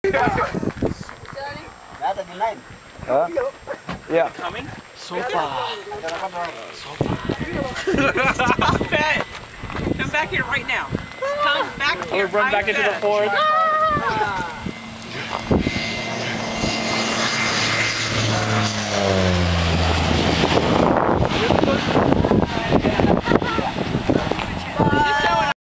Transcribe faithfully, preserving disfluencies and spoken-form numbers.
Huh? Yeah. Coming? Sopa. Stop it! Come back here right now. Come back here. We'll run back into the forest. Ah!